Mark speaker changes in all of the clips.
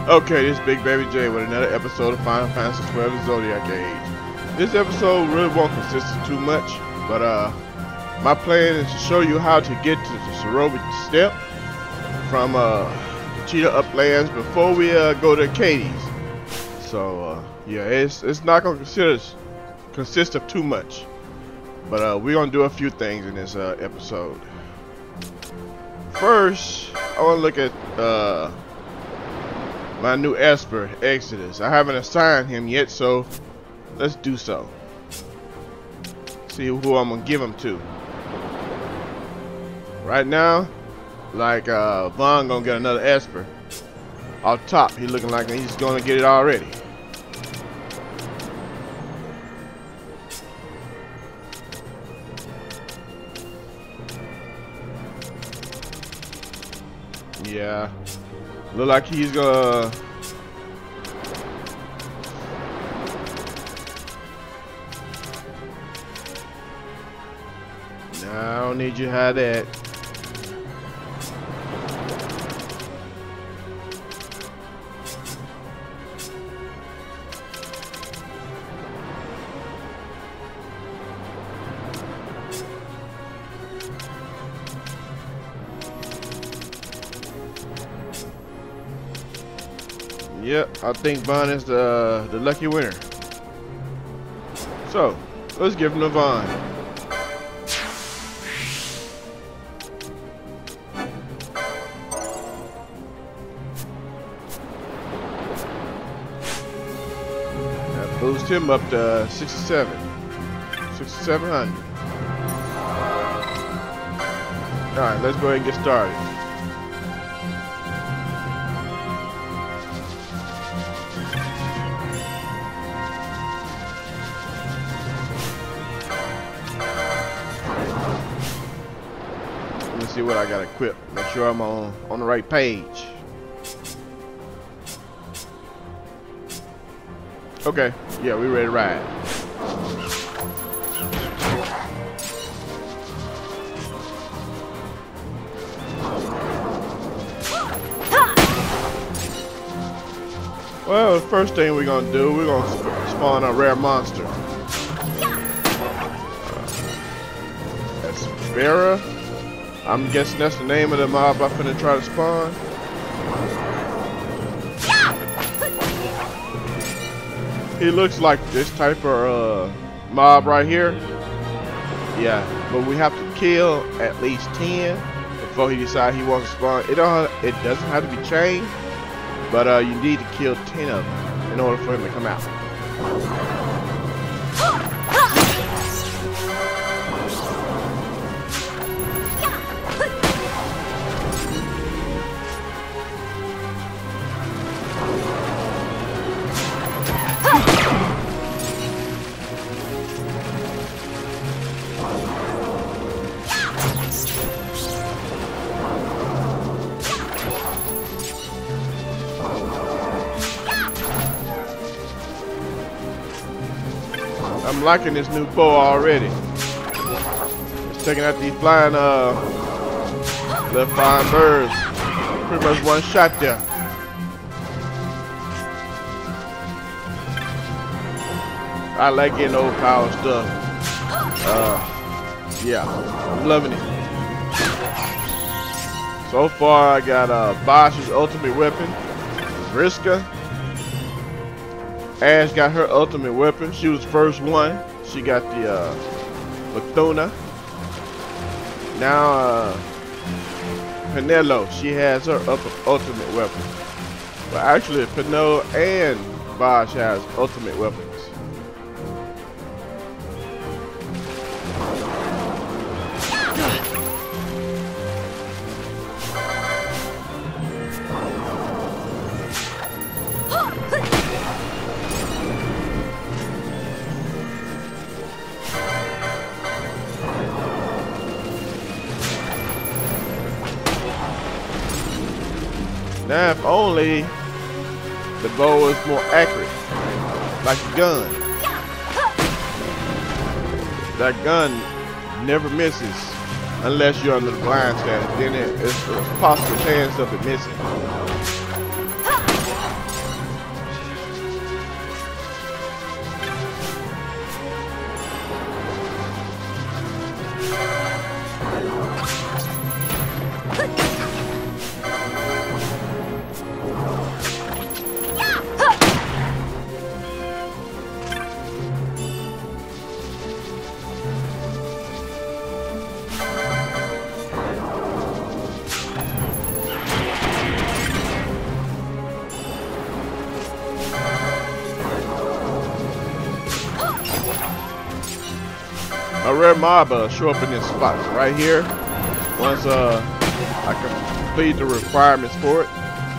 Speaker 1: Okay, this is Big Baby J with another episode of Final Fantasy XII the Zodiac Age. This episode really won't consist of too much, but my plan is to show you how to get to the Cerobic Step from Tchita Uplands before we go to XII. So yeah, it's not gonna consist of too much, but we're gonna do a few things in this episode. First, I want to look at my new Esper, Exodus. I haven't assigned him yet, so let's do so. See who I'm gonna give him to. Right now, like Phon gonna get another Esper. Off top, he looking like he's gonna get it already. Yeah. Look like he's gonna. Nah, I don't need you to have that. Yep, I think Phon is the lucky winner. So, let's give him to Phon. That boosts him up to 6,700. Alright, let's go ahead and get started. See what I got equipped. Make sure I'm on the right page. Okay, yeah, we ready to ride. Well, the first thing we're gonna do, we're gonna spawn a rare monster. Apsara. I'm guessing that's the name of the mob I'm finna try to spawn. He looks like this type of mob right here. Yeah, but we have to kill at least 10 before he decides he wants to spawn. It doesn't have to be chained, but you need to kill 10 of them in order for him to come out. I'm liking this new bow already. It's taking out these flying birds. Pretty much one shot there. I like getting overpowered stuff. Yeah, I'm loving it. So far I got Bosch's ultimate weapon, Vriska. Ash got her ultimate weapon. She was the first one. She got the Mathuna. Now Penelo, she has her ultimate weapon. But actually Penelo and Bosch has ultimate weapons. Now, if only the bow is more accurate, like the gun. That gun never misses unless you're under the blind status. Then it's a possible chance of it missing. a rare mob show up in this spot right here. Once I complete the requirements for it.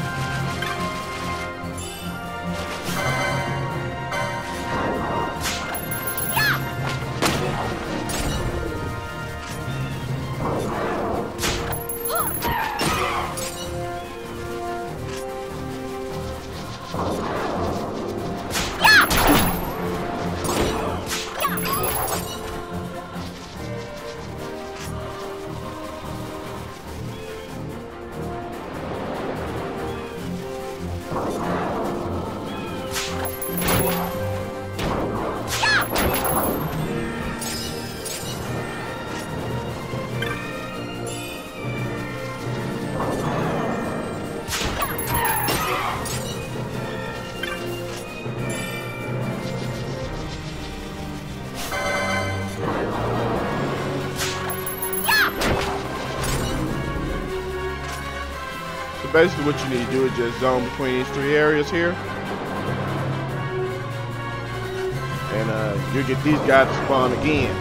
Speaker 1: Basically what you need to do is just zone between these three areas here, and you'll get these guys to spawn again.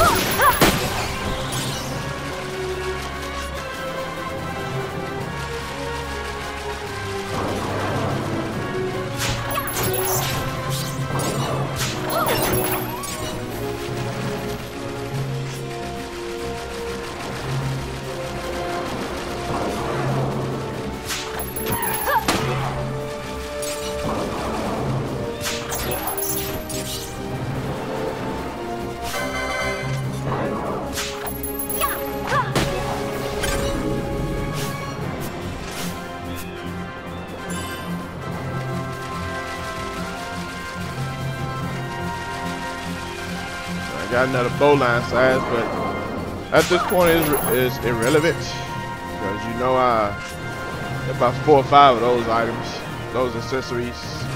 Speaker 1: Got another bowline size, but at this point is irrelevant because you know about 4 or 5 of those items, those accessories.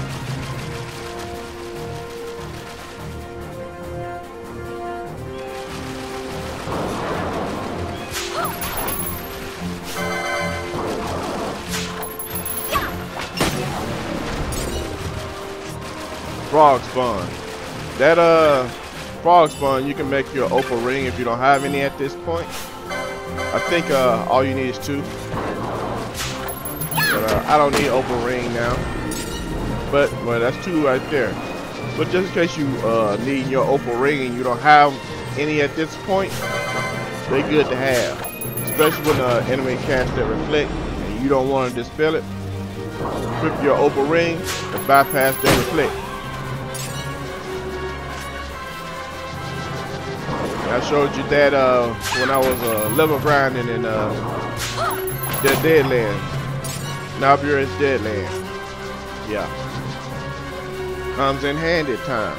Speaker 1: Frog spawn. That frog spawn, you can make your opal ring if you don't have any at this point. I think all you need is 2. But I don't need opal ring now. But well, that's 2 right there. But just in case you need your opal ring and you don't have any at this point, they're good to have. Especially when the enemy casts that reflect and you don't want to dispel it. Equip your opal ring and bypass that reflect. I showed you that when I was level grinding in the Deadlands. Now here is Deadlands. Yeah. Comes in handy at times.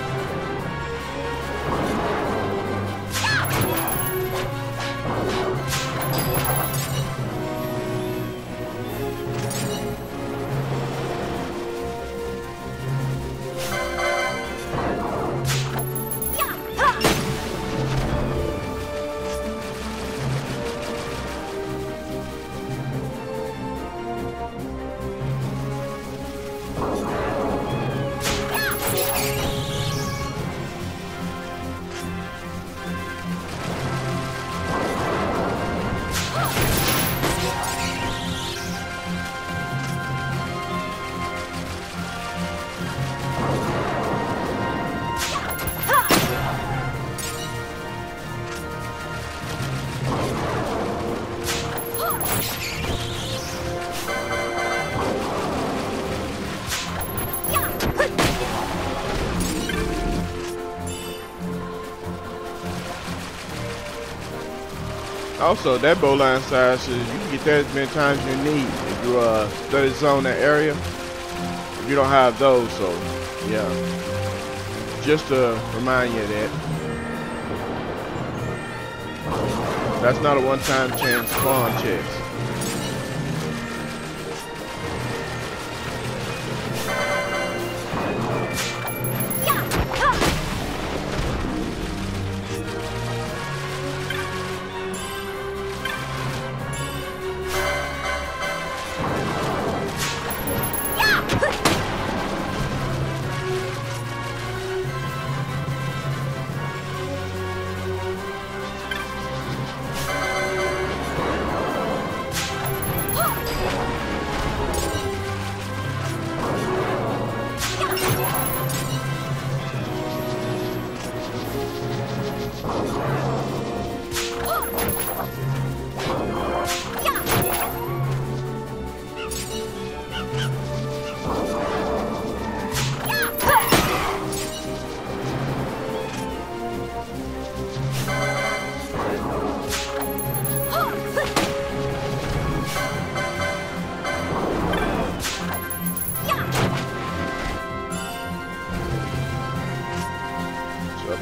Speaker 1: Also, that bowline size, you can get that as many times as you need if you study zone that area. If you don't have those, so yeah. Just to remind you of that. That's not a one-time chance spawn chest.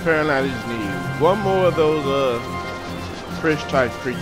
Speaker 1: apparently I just need one more of those fish type creatures.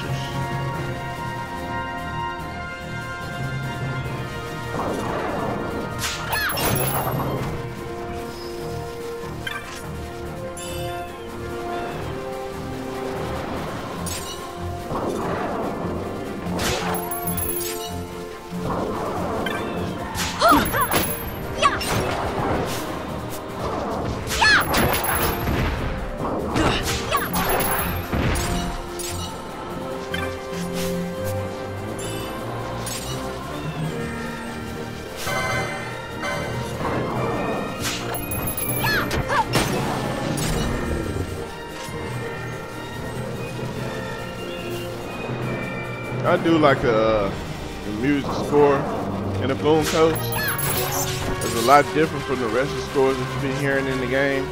Speaker 1: I do like the music score in the Phon Coast. It's a lot different from the rest of the scores that you've been hearing in the game.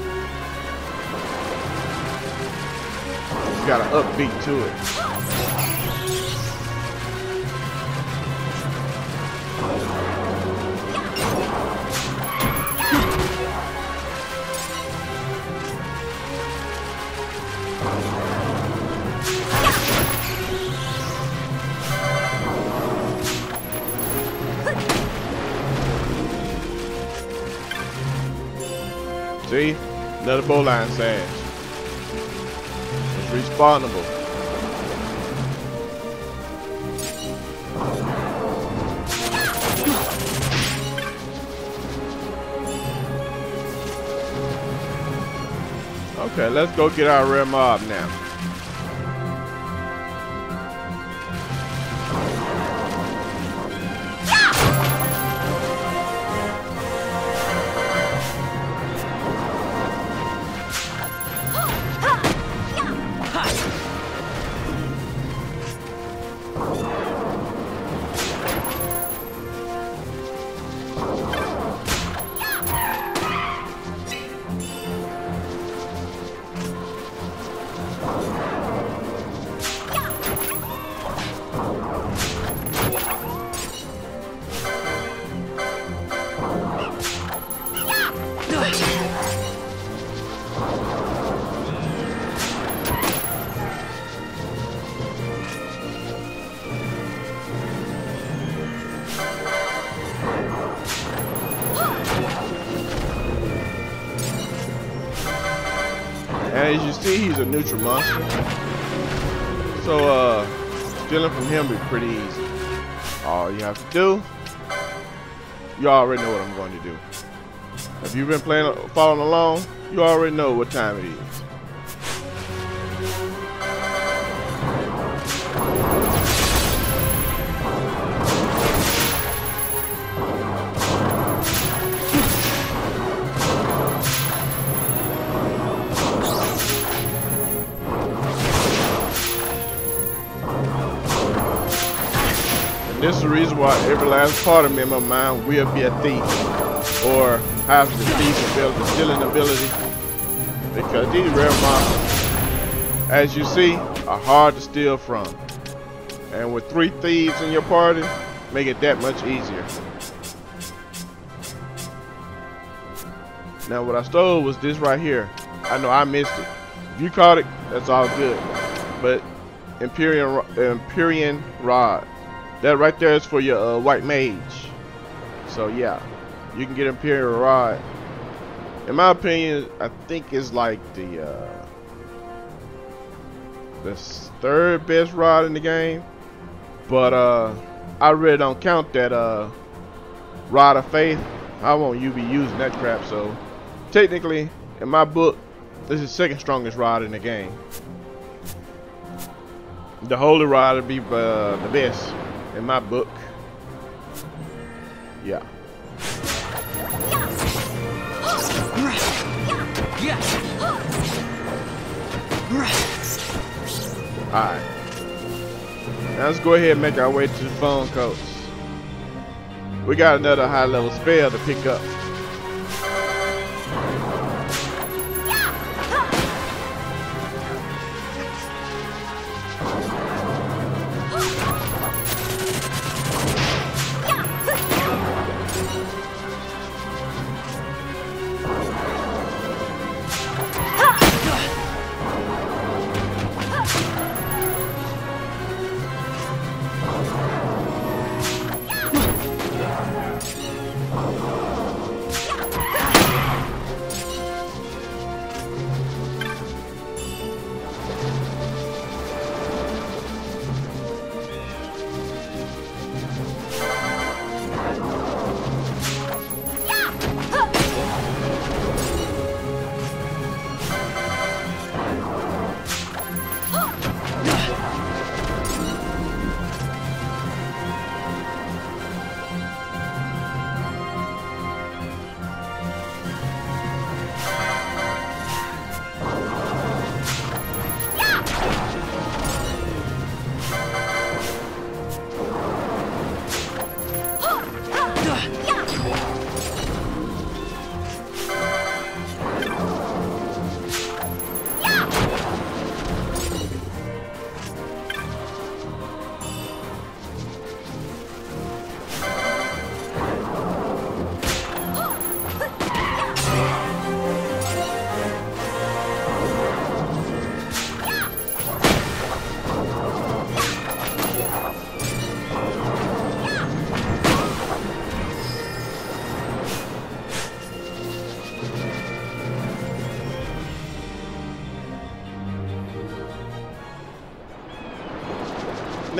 Speaker 1: It's got an upbeat to it. See? Another bowline sash. It's respawnable. Okay, let's go get our rare mob now. And as you see, he's a neutral monster. So stealing from him will be pretty easy. All you have to do, you already know what I'm going to do. If you've been following along, you already know what time it is. This is the reason why every last part of me in my mind will be a thief, or has the thief ability, stealing ability, because these rare monsters, as you see, are hard to steal from. And with 3 thieves in your party, make it that much easier. Now what I stole was this right here. I know I missed it. If you caught it, that's all good. But Empyrean Rod. That right there is for your white mage. So yeah, you can get Imperial Rod. In my opinion, I think it's like the 3rd best rod in the game. But I really don't count that Rod of Faith. I want you to be using that crap. So technically, in my book, this is the 2nd strongest rod in the game. The Holy Rod would be the best. In my book, yeah. Alright. Now let's go ahead and make our way to the Phon Coast. We got another high level spell to pick up.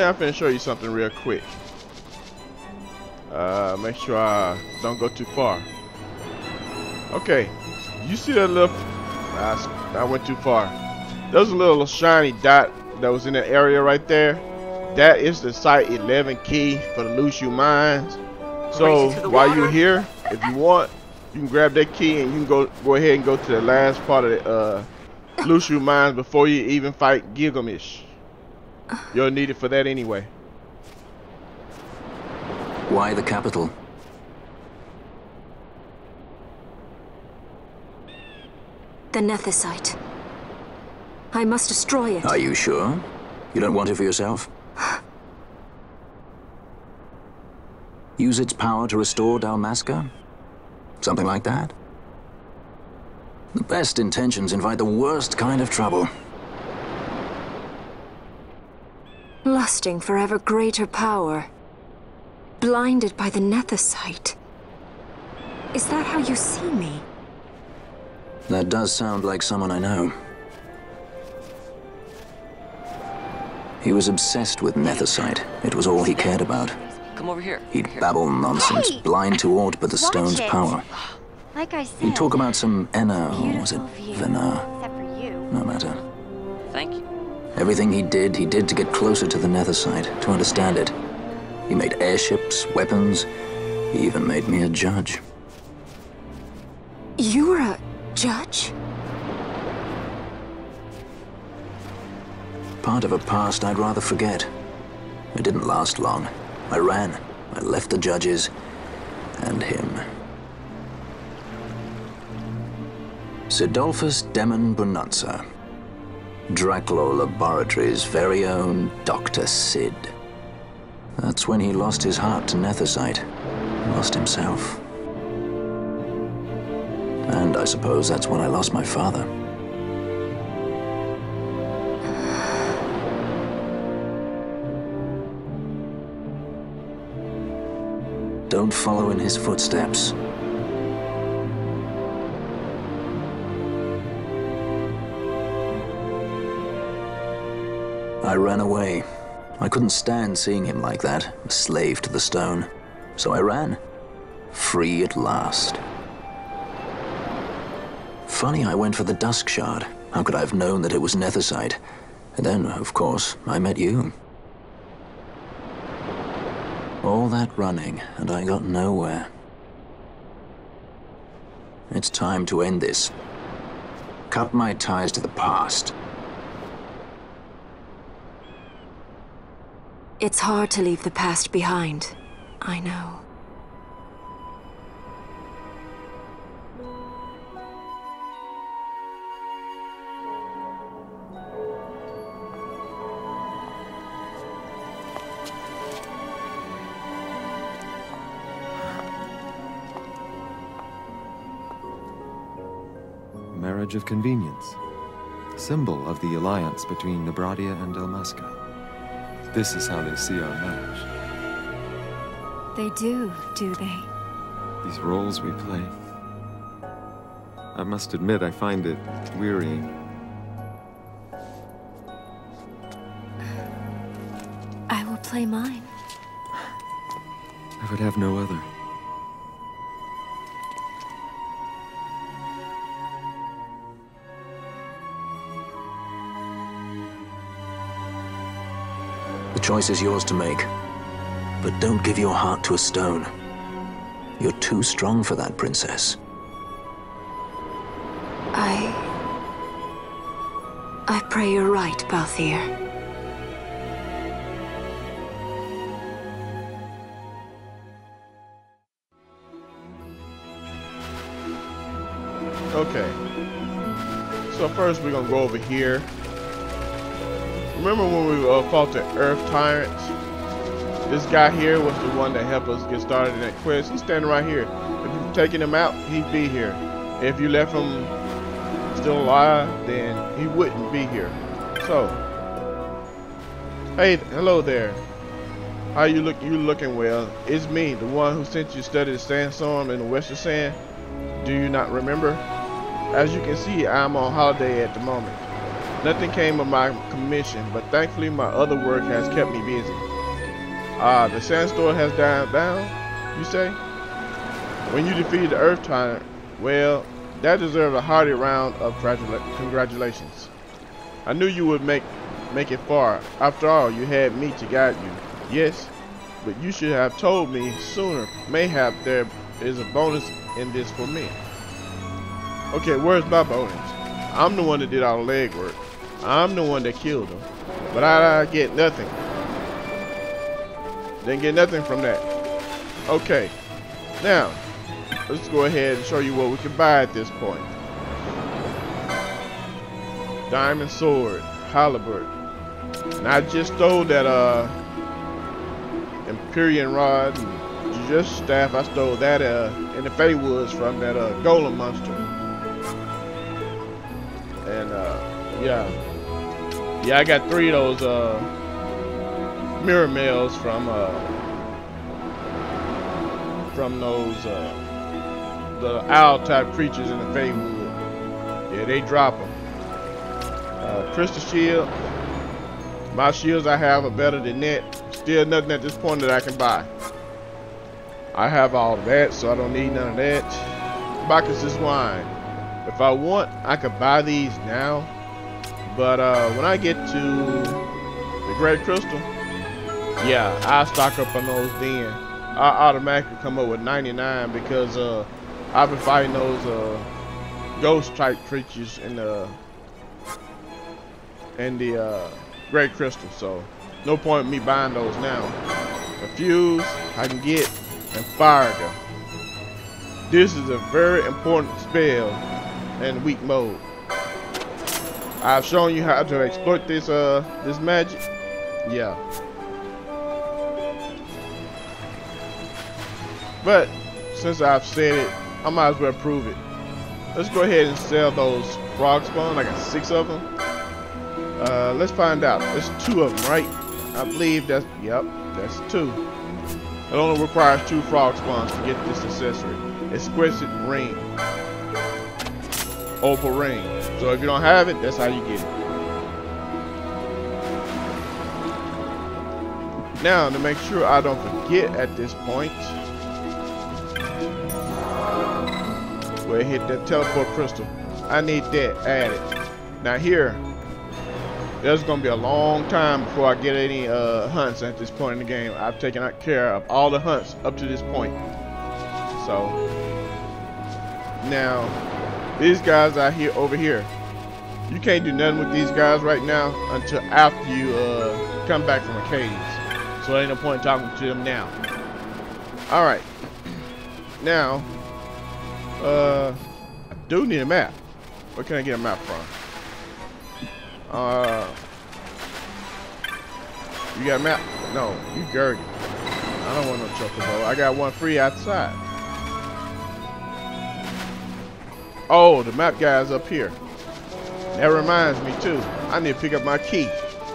Speaker 1: Now I'm finna show you something real quick. Make sure I don't go too far. Okay, you see that little... I went too far. There's a little shiny dot that was in the area right there. That is the Site 11 key for the Lucio mines. So while you're here, if you want, you can grab that key and you can go ahead and go to the last part of the Lucio mines before you even fight Gilgamesh. You'll need it for that anyway.
Speaker 2: Why the capital?
Speaker 3: The Nethicite. I must destroy it.
Speaker 2: Are you sure? You don't want it for yourself? Use its power to restore Dalmasca? Something like that? The best intentions invite the worst kind of trouble.
Speaker 3: Lusting for ever greater power. Blinded by the Nethicite. Is that how you see me?
Speaker 2: That does sound like someone I know. He was obsessed with Nethicite. It was all he cared about.
Speaker 4: Come over here.
Speaker 2: He'd babble nonsense, blind to aught but the stone's power.
Speaker 5: Like I said,
Speaker 2: He'd talk about some Enna, or was it Vena?
Speaker 5: except for you.
Speaker 2: No matter.
Speaker 4: Thank you.
Speaker 2: Everything he did to get closer to the Nethicite, to understand it. He made airships, weapons. He even made me a judge.
Speaker 3: You were a judge?
Speaker 2: Part of a past I'd rather forget. It didn't last long. I ran. I left the judges and him. Sidolphus Demon Bonanza. Draclo Laboratories' very own Dr. Sid. That's when he lost his heart to Nethicite. Lost himself. And I suppose that's when I lost my father. Don't follow in his footsteps. I ran away. I couldn't stand seeing him like that, a slave to the stone. So I ran. Free at last. Funny I went for the Dusk Shard. How could I have known that it was Nethicite? And then, of course, I met you. All that running, and I got nowhere. It's time to end this. Cut my ties to the past.
Speaker 3: It's hard to leave the past behind. I know.
Speaker 6: Marriage of convenience. Symbol of the alliance between Nebradia and Dalmasca. This is how they see our marriage.
Speaker 3: They do they?
Speaker 6: These roles we play. I must admit, I find it wearying.
Speaker 3: I will play mine.
Speaker 6: I would have no other.
Speaker 2: The choice is yours to make. But don't give your heart to a stone. You're too strong for that, princess.
Speaker 3: I pray you're right, Balthier.
Speaker 1: Okay. So first we're gonna go over here. Remember when we fought the Earth Tyrants? This guy here was the one that helped us get started in that quest. He's standing right here. If you've taken him out, he'd be here. If you left him still alive, then he wouldn't be here. So, hey, hello there. How you look? You looking well? It's me, the one who sent you to study the sandstorm in the Western Sand. Do you not remember? As you can see, I'm on holiday at the moment. Nothing came of my commission, but thankfully my other work has kept me busy. The sandstorm has died down, you say? When you defeated the Earth Tyrant, well, that deserves a hearty round of congratulations. I knew you would make it far. After all, you had me to guide you. Yes, but you should have told me sooner. Mayhap there is a bonus in this for me. Okay, where's my bonus? I'm the one that did all the legwork. I'm the one that killed him. But I get nothing. Didn't get nothing from that. Okay, now let's go ahead and show you what we can buy at this point. Diamond sword, halberd. And I just stole that Empyrean rod and just staff. I stole that in the Fey Woods from that golem monster. And yeah, I got 3 of those mirror mails from those the owl type creatures in the Fey Wood. Yeah, they drop them. Crystal shield. My shields I have are better than that. Still nothing at this point that I can buy. I have all of that, so I don't need none of that. Bacchus' wine. If I want, I could buy these now. But when I get to the Great Crystal, yeah, I'll stock up on those then. I automatically come up with 99 because I've been fighting those ghost type creatures in the Great Crystal, so no point in me buying those now. A fuse I can get, and fire gun. This is a very important spell in weak mode. I've shown you how to exploit this this magic. Yeah. But since I've said it, I might as well prove it. Let's go ahead and sell those frog spawn. I got 6 of them. Let's find out. There's 2 of them, right? I believe that's, yep, that's 2. It only requires 2 frog spawns to get this accessory. Exquisite ring. Opal ring. So if you don't have it, that's how you get it. Now, to make sure I don't forget at this point, go ahead and hit that teleport crystal. I need that added. Now here, there's gonna be a long time before I get any hunts at this point in the game. I've taken care of all the hunts up to this point. So now these guys out here over here, you can't do nothing with these guys right now until after you come back from a cave. So ain't no point in talking to them now. All right. Now, I do need a map. Where can I get a map from? You got a map? No, you Gertie. I don't want no chocobo. I got one free outside. Oh, the map guy's up here. That reminds me too. I need to pick up my key.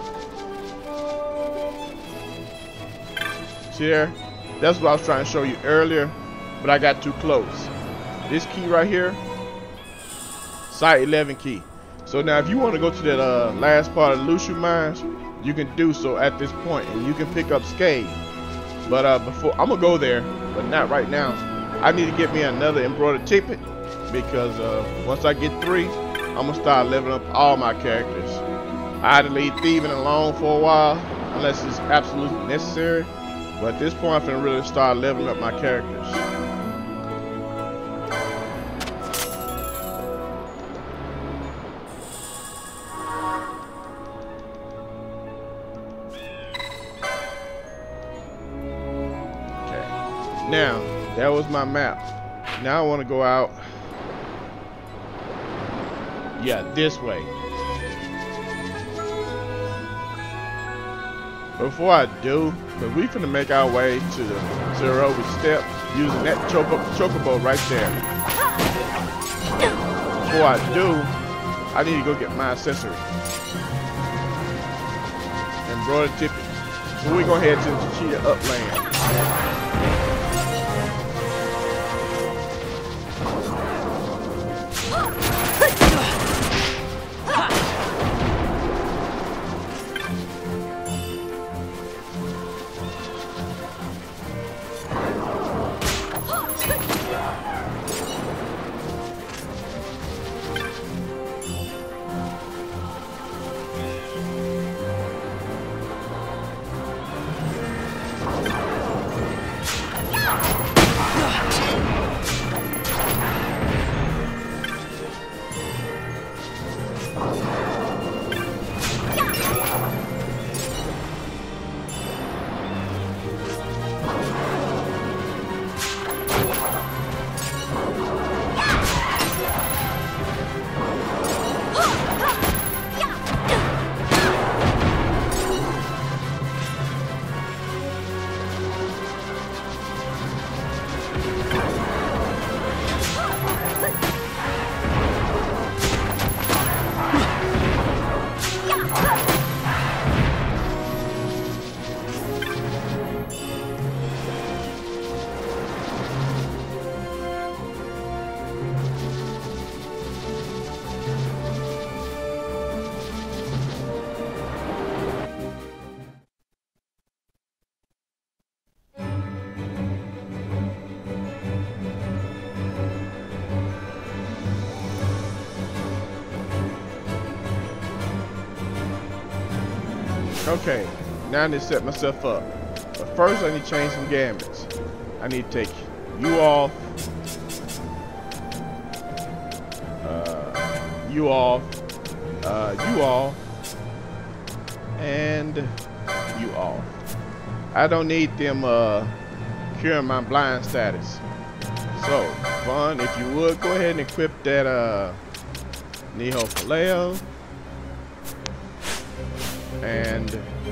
Speaker 1: See there? That's what I was trying to show you earlier, but I got too close. This key right here, Site 11 key. So now if you want to go to that last part of the Luciu mines, you can do so at this point, and you can pick up Scathe. But before, I'm gonna go there, but not right now. I need to get me another embroidered tippet, because once I get 3, I'm gonna start leveling up all my characters. I had to leave thieving alone for a while, unless it's absolutely necessary. But at this point, I'm gonna really start leveling up my characters. Now, that was my map. Now I want to go out. Yeah, this way. Before I do, because we finna make our way to the Zerobi step using that chocobo right there. Before I do, I need to go get my accessory. Embroidered tippet. So we gonna head to the Tchita Uplands. Okay, now I need to set myself up. But first I need to change some gambits. I need to take you off. You off. You off. And you off. I don't need them curing my blind status. So, Phon, if you would, go ahead and equip that Niho Phileo. And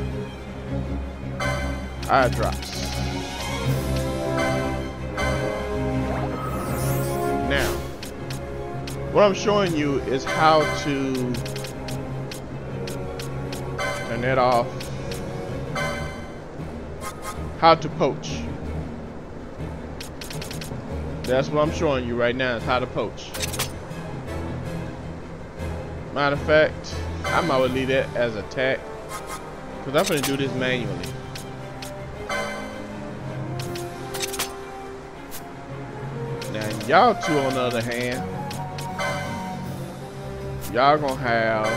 Speaker 1: eye drops. Now, what I'm showing you is how to turn that off. How to poach. That's what I'm showing you right now, is how to poach. Matter of fact, I might well leave that as attack, because I'm going to do this manually. Now, y'all two, on the other hand, y'all going to have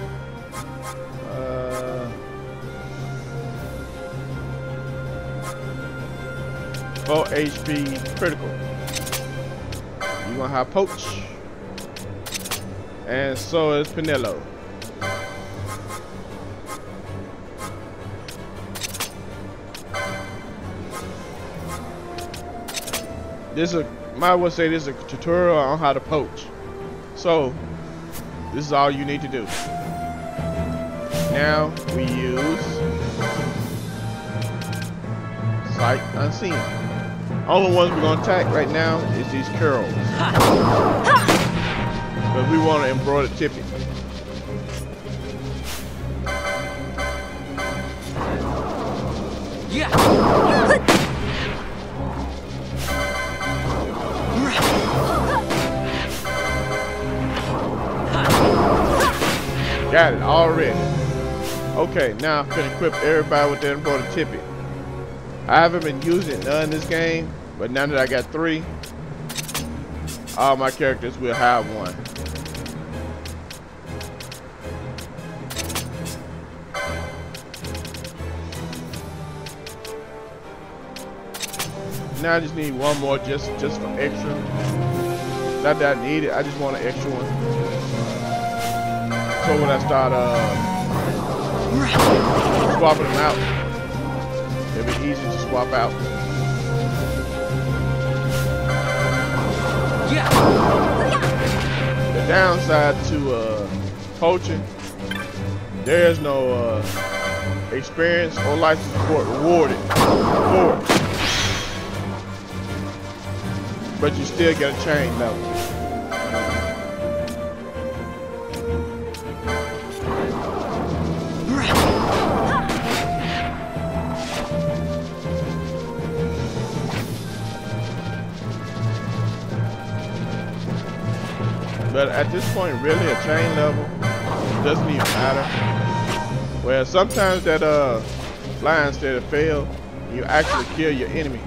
Speaker 1: 4 HP critical. You're going to have Poach. And so is Pinello. This is might well say this is a tutorial on how to poach. So this is all you need to do. Now we use Sight Unseen. Only ones we're gonna attack right now is these curls. But we want to embroider tippet. Got it already. Okay, now I'm gonna equip everybody with that embroider tippet. I haven't been using none in this game, but now that I got 3, all my characters will have one. Now I just need one more just for extra. Not that I need it, I just want an extra one. So when I start swapping them out, it'll be easy to swap out. The downside to poaching, there's no experience or life support rewarded for it. But you still get a chain level. But at this point, really, a chain level doesn't even matter. Well, sometimes that blind state will fail, you actually kill your enemy.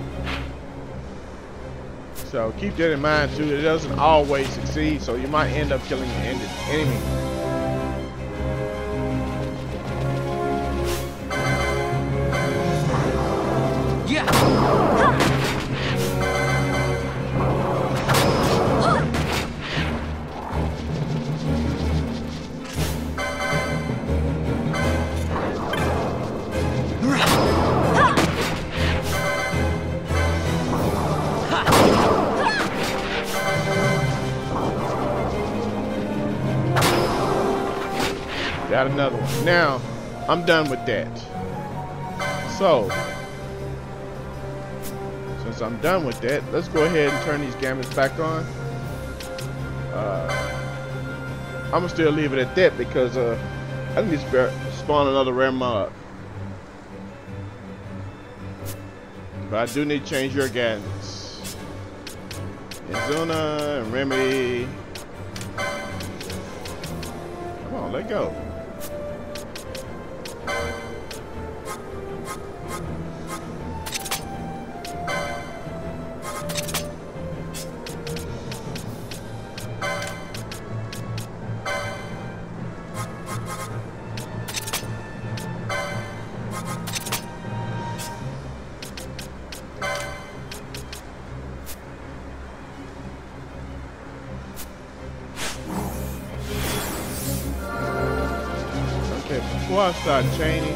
Speaker 1: So keep that in mind too. It doesn't always succeed, so you might end up killing your enemy. Got another one. Now, I'm done with that. So, since since I'm done with that, let's go ahead and turn these gammas back on. I'm gonna still leave it at that because I need to spawn another rare mob. But I do need to change your gadgets. Izuna and Remedy. Come on, let go. Before I start chaining,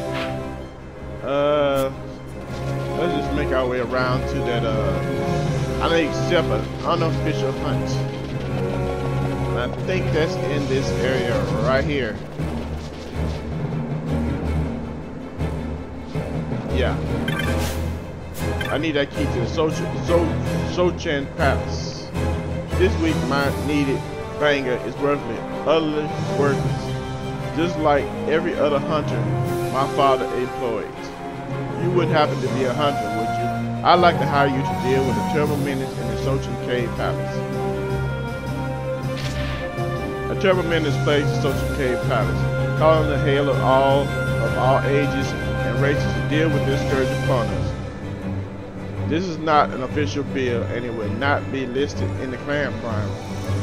Speaker 1: let's just make our way around to that, I need to accept an unofficial hunt. And I think that's in this area right here. Yeah. I need that key to the Sochan Palace. This week my needed banger is worthless, utterly worthless. Just like every other hunter my father employed. You wouldn't happen to be a hunter, would you? I'd like to hire you to deal with the terrible menace in the Sochan Cave Palace. A terrible menace plagues the Sochan Cave Palace, calling the hail of all ages and races to deal with this scourge upon us. This is not an official bill and it will not be listed in the clan primer.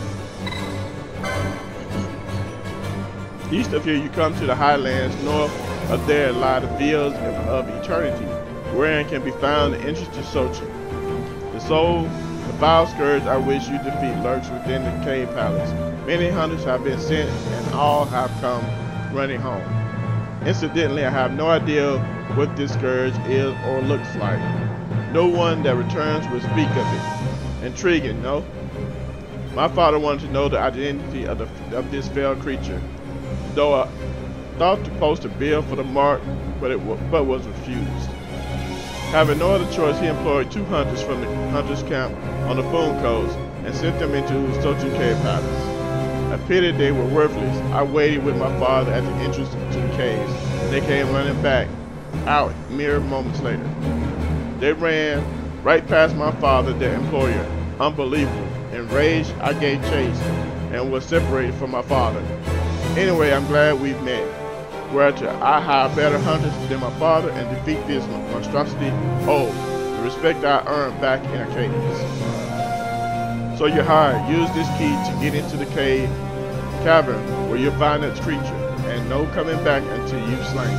Speaker 1: East of here you come to the highlands, north of there lie the fields of eternity, wherein can be found the entrance to Sochan. The vile scourge I wish you defeat lurks within the cave palace. Many hunters have been sent and all have come running home. Incidentally, I have no idea what this scourge is or looks like. No one that returns will speak of it. Intriguing, no? My father wanted to know the identity of this fell creature, though I thought to post a bill for the mark, but was refused. Having no other choice, he employed 2 hunters from the hunters' camp on the Phon Coast and sent them into Sochan Cave Palace. I pitied they were worthless. I waited with my father at the entrance to the caves. They came running back out mere moments later. They ran right past my father, their employer. Unbelievable. Enraged, I gave chase and was separated from my father. Anyway, I'm glad we've met. Whereto I hire better hunters than my father and defeat this monstrosity. Oh, the respect I earned back in Arcadius. So you're hired. Use this key to get into the cavern where you'll find that creature, and no coming back until you've slain.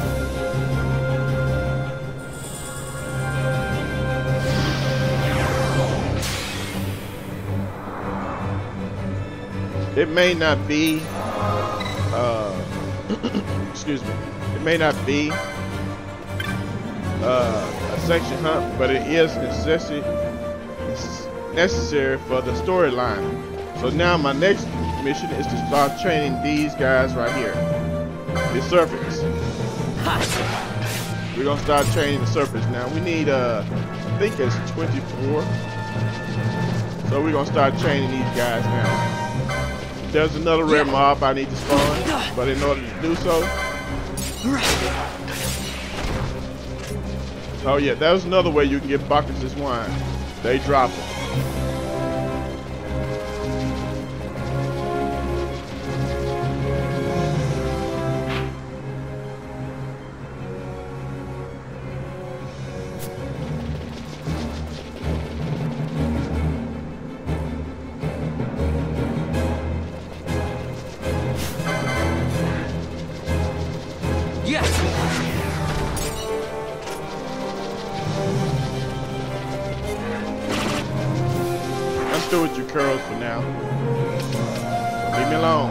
Speaker 1: It may not be excuse me, it may not be a section hunt, but it is necessary for the storyline. So now my next mission is to start training these guys right here, the serpents. We're gonna start training the serpents now. We need I think it's 24, so we're gonna start training these guys now. There's another rare mob I need to spawn, but in order to do so, oh yeah, there's another way you can get buckets of wine. They drop them. I'm still with your curls for now. Leave me alone.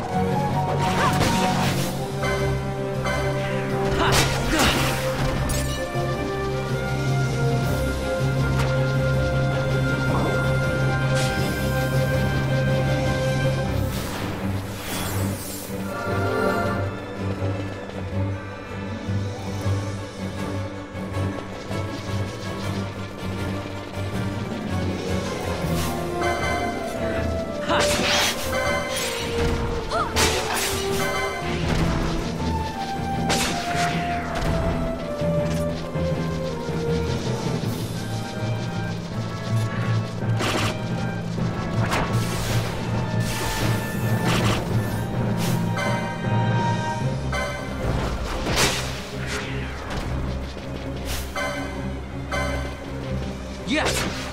Speaker 4: Yeah.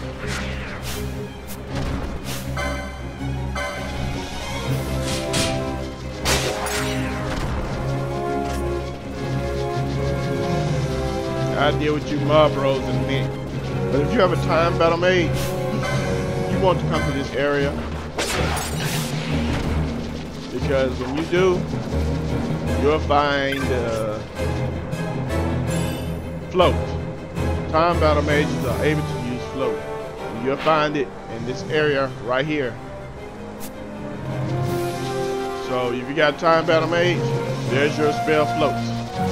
Speaker 1: I'll deal with you mob bros in a minute. But if you have a time battle mage, you want to come to this area. Because when you do, you'll find float. Time battle mages are able to use float. And you'll find it in this area right here. So if you got time battle mage, there's your spell floats.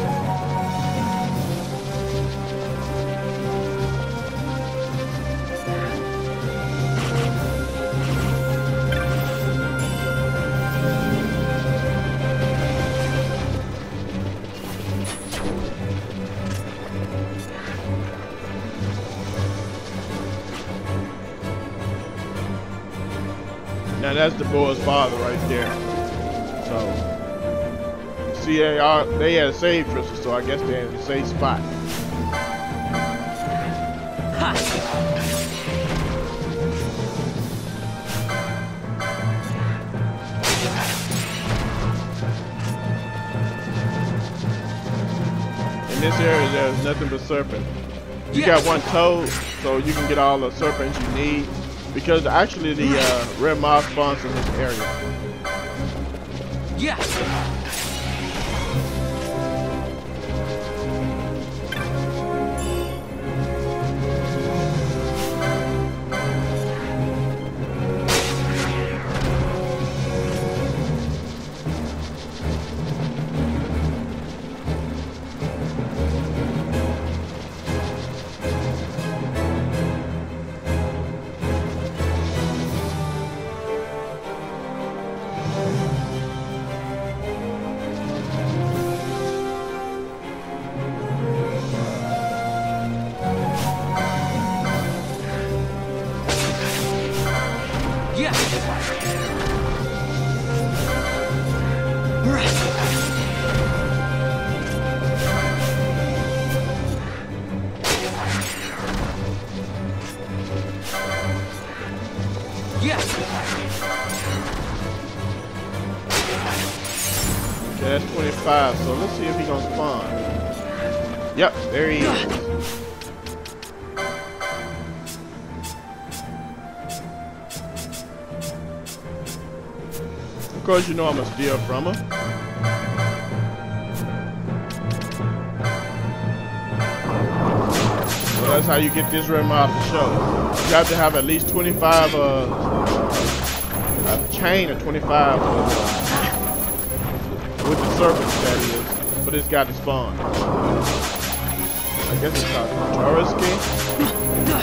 Speaker 1: Now that's the boy's father right there. So, see, they had a save crystal, so I guess they're in the safe spot. In this area, there's nothing but serpent. You got one toad, so you can get all the serpents you need. Because actually the red mob spawns in this area.
Speaker 4: Yeah.
Speaker 1: Okay, that's 25, so let's see if he's gonna spawn. Yep, there he is. Of course, you know I'm gonna steal from him. So that's how you get this red mob to show. You have to have at least 25, a chain of 25 with the serpents, that is, for this guy to spawn. I guess it's called Tarasque.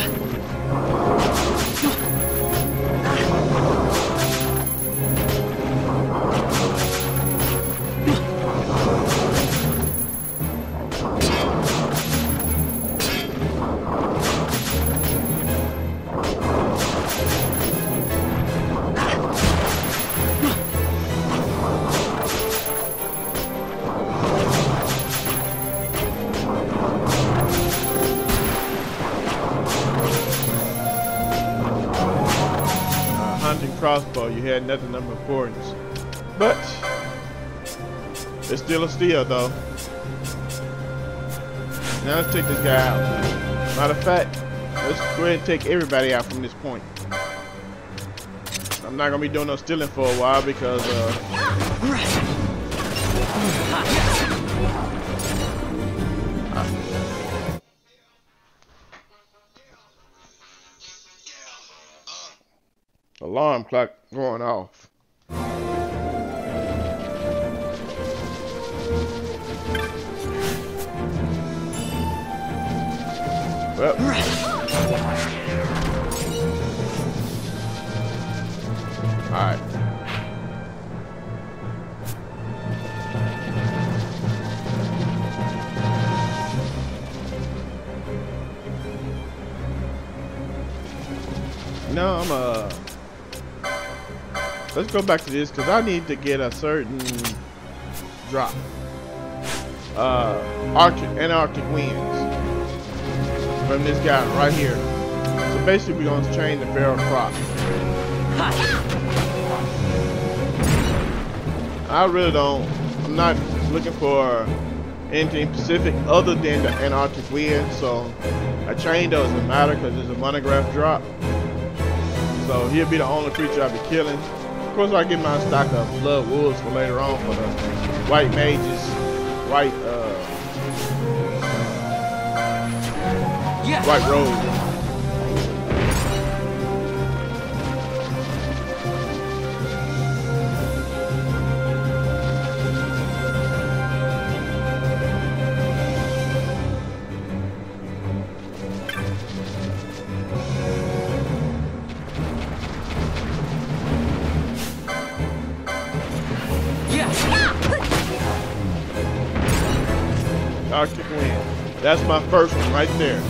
Speaker 1: Crossbow, you had nothing of importance, but it's still a steal though. Now let's take this guy out. Matter of fact, let's go ahead and take everybody out from this point. I'm not gonna be doing no stealing for a while because alarm clock going off. Well, alright. Now let's go back to this because I need to get a certain drop. Antarctic winds from this guy right here. basically we're gonna train the feral crop. I really don't. I'm not looking for anything specific other than the Antarctic wind, so a train doesn't matter because it's a monograph drop. So he'll be the only creature I'll be killing. Of course, I get my stock of blood wolves for later on for the white mages, white robes. Arctic wind. That's my first one right there.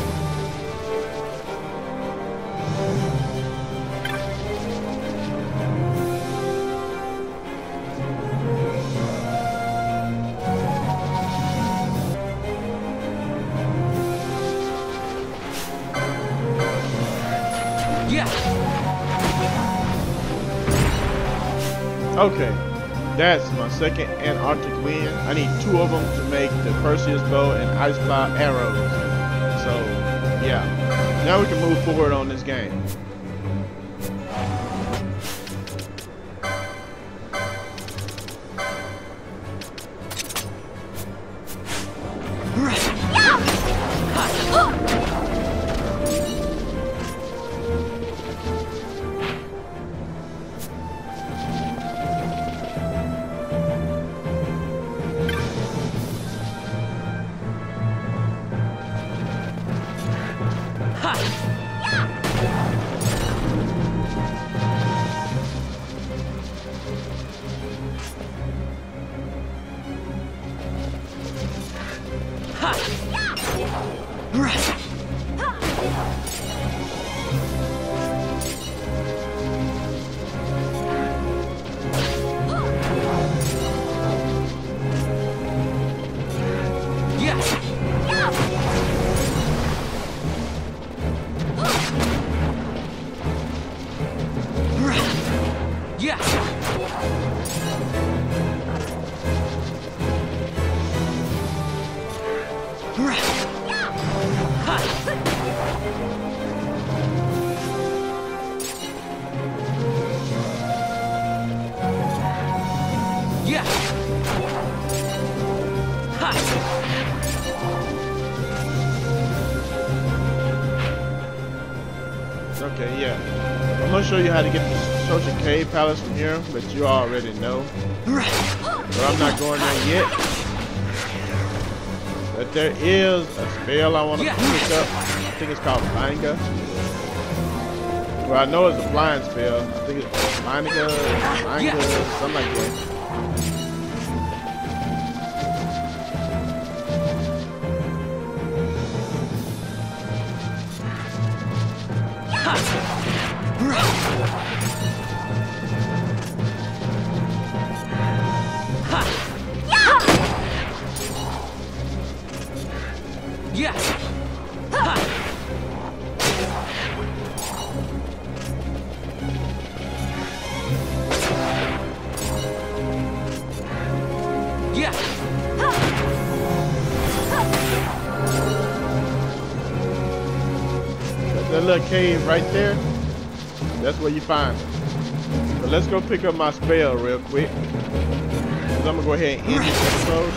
Speaker 1: Okay, that's my second Antarctic wind. I need 2 of them to make the Perseus bow and Ice Cloud arrows. So, yeah. Now we can move forward on this game. Okay, yeah. I'm gonna show you how to get the Social Cave Palace from here, but you already know. But I'm not going there yet. But there is a spell I want to pick up. I think it's called Banga. Well, I know it's a flying spell. I think it's Banga, something like that. That little cave right there, that's where you find it. But let's go pick up my spell real quick, because I'm going to go ahead and end this episode.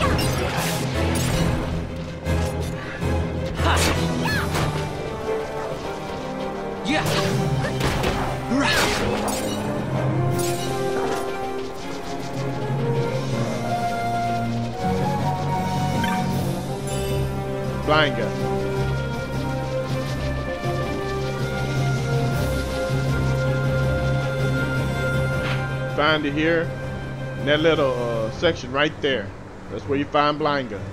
Speaker 1: Flying gun. Find it here in that little section right there. That's where you find blind gun.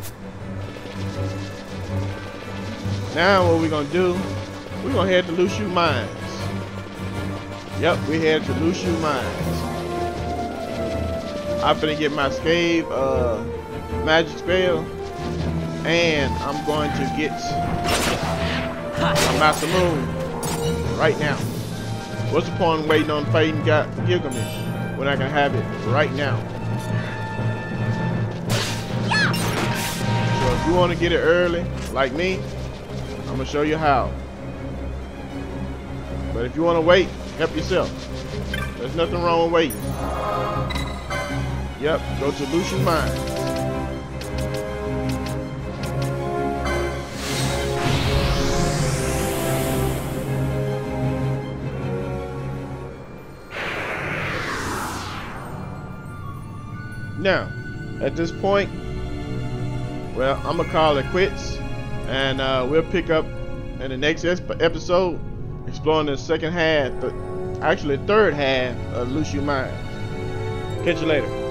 Speaker 1: Now what we're gonna do, we're gonna head to Lushu Mines. Yep, we head to Lushu Mines. I'm gonna get my Scave magic spell, and I'm going to get my Master Moon. right now. What's the point in waiting on fighting Gilgamesh when I can have it right now? So if you want to get it early, like me, I'm gonna show you how. But if you want to wait, help yourself. There's nothing wrong with waiting. Yep, go to Lucian Mines. Now, at this point, well, I'm gonna call it quits, and we'll pick up in the next episode, exploring the second half, actually third half of Lucian Mines. Catch you later.